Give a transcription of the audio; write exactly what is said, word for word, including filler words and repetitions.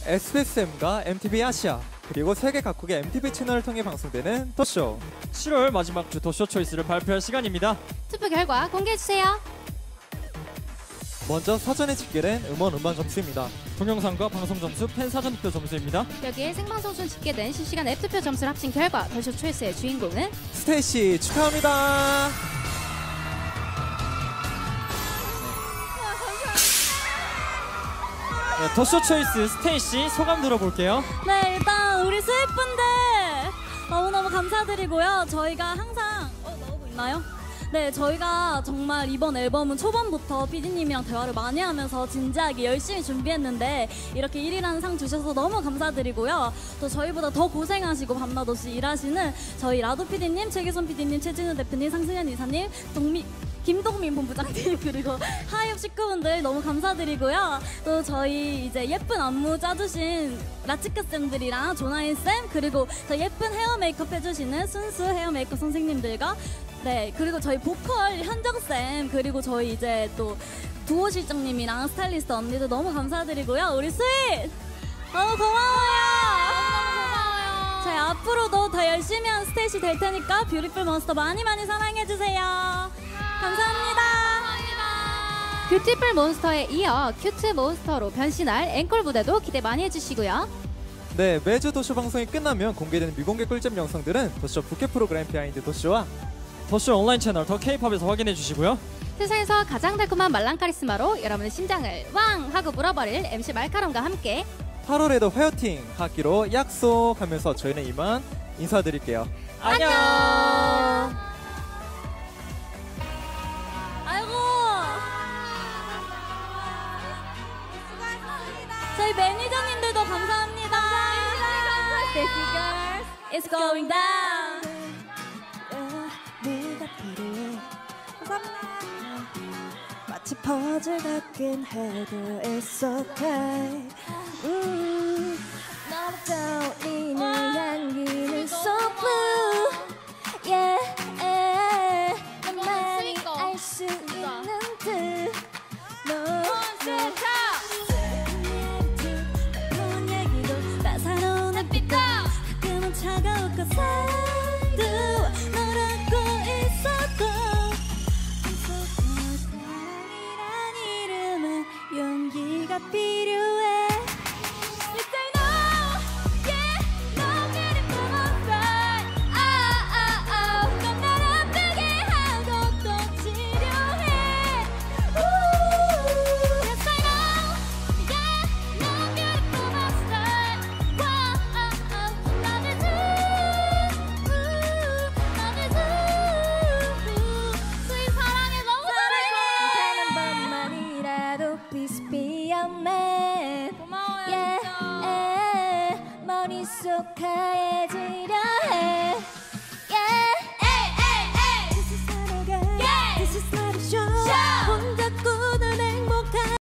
에스비에스엠과 엠티비 아시아 그리고 세계 각국의 엠티비 채널을 통해 방송되는 더쇼. 칠월 마지막 주 더쇼 초이스를 발표할 시간입니다. 투표 결과 공개해주세요. 먼저 사전에 집계된 음원 음반 점수입니다. 동영상과 방송 점수, 팬 사전 투표 점수입니다. 여기에 생방송 중 집계된 실시간 앱 투표 점수를 합친 결과 더쇼 초이스의 주인공은 스테이시 축하합니다. 네, 더쇼 초이스 스테이시 소감 들어볼게요. 네, 일단 우리 스윗분들 너무너무 감사드리고요. 저희가 항상 어, 나오고 있나요? 네, 저희가 정말 이번 앨범은 초반부터 피디님이랑 대화를 많이 하면서 진지하게 열심히 준비했는데 이렇게 일 위라는 상 주셔서 너무 감사드리고요. 또 저희보다 더 고생하시고 밤낮 없이 일하시는 저희 라도 피디님, 최기선 피디님, 최진우 대표님, 상승현 이사님, 동미 김동민 본부장님 그리고 하이업 식구분들 너무 감사드리고요. 또 저희 이제 예쁜 안무 짜주신 라치크 쌤들이랑 조나인 쌤 그리고 저 예쁜 헤어 메이크업 해주시는 순수 헤어 메이크업 선생님들과 네 그리고 저희 보컬 현정 쌤 그리고 저희 이제 또 두호 실장님이랑 스타일리스트 언니들 너무 감사드리고요. 우리 스윗 너무 고마워요. 저희 앞으로도 더 열심히 한 스테이시 될 테니까 뷰티풀 몬스터 많이 많이 사랑해주세요. 감사합니다. 뷰티풀 몬스터에 이어 큐트 몬스터로 변신할 앵콜 무대도 기대 많이 해주시고요. 네, 매주 더쇼 방송이 끝나면 공개되는 미공개 꿀잼 영상들은 더쇼 부캐 프로그램 비하인드 더쇼와 더쇼 온라인 채널 더 케이팝에서 확인해 주시고요. 세상에서 가장 달콤한 말랑 카리스마로 여러분의 심장을 왕 하고 물어버릴 엠씨 말카롱과 함께 팔월에도 화요팅 하기로 약속하면서 저희는 이만 인사드릴게요. 안녕. 아이고 저희 매니저님들도 감사합니다. Sexy girls, it's going down. 네가 필요해. 감사합니다. 마치 퍼즐 같긴 해도 it's okay. 음, 너무 떠오르는 향기는 so blue. Yeah, 너만이 알 수 있는 듯. 너, 나쁜 얘기도 따사로운 햇빛도 가끔은 차가울 것도 너라고 있어도 사랑이란 이름에 용기가 필요해. 고마워요. Yeah, 머릿속 하얘지려